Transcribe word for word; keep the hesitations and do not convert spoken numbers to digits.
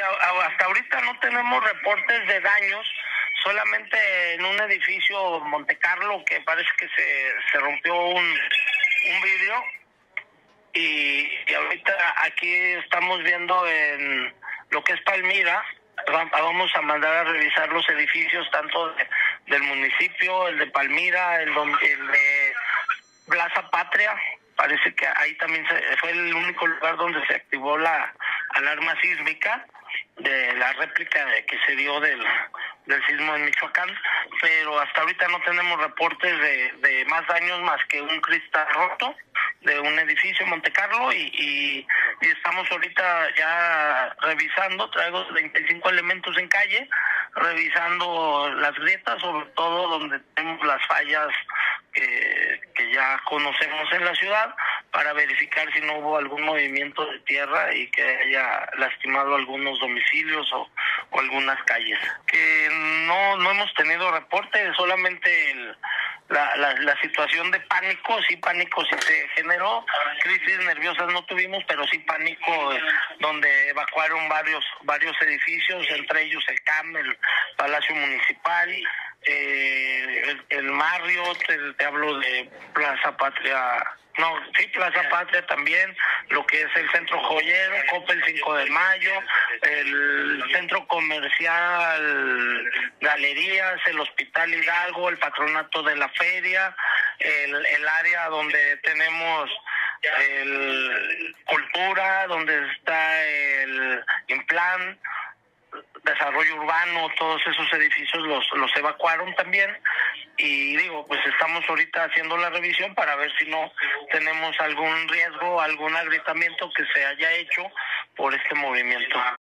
a- hasta ahorita no tenemos reportes de daños, solamente en un edificio Montecarlo que parece que se, se rompió un, un vidrio y, y ahorita aquí estamos viendo en lo que es Palmira. Vamos a mandar a revisar los edificios tanto de, del municipio, el de Palmira, el, don, el de Plaza Patria. Parece que ahí también se, fue el único lugar donde se activó la alarma sísmica de la réplica de, que se dio del, del sismo en Michoacán, pero hasta ahorita no tenemos reportes de, de más daños más que un cristal roto de un edificio en Montecarlo y, y, y estamos ahorita ya revisando, traigo treinta y cinco elementos en calle, revisando las grietas, sobre todo donde tenemos las fallas que, que ya conocemos en la ciudad, para verificar si no hubo algún movimiento de tierra y que haya lastimado algunos domicilios o, o algunas calles. Que no, no hemos tenido reporte, solamente el, la, la, la situación de pánico, sí pánico sí se generó, crisis nerviosas no tuvimos, pero sí pánico, eh, donde evacuaron varios, varios edificios, entre ellos el C A M, el Palacio Municipal, eh, el, el Marriott, te, te hablo de Plaza Patria. No, sí, Plaza Patria también, lo que es el Centro Joyero, Coppel cinco de mayo, el Centro Comercial Galerías, el Hospital Hidalgo, el Patronato de la Feria, el, el área donde tenemos el Cultura, donde está el Implan, Desarrollo Urbano, todos esos edificios los, los evacuaron también. Y digo, pues estamos ahorita haciendo la revisión para ver si no tenemos algún riesgo, algún agrietamiento que se haya hecho por este movimiento.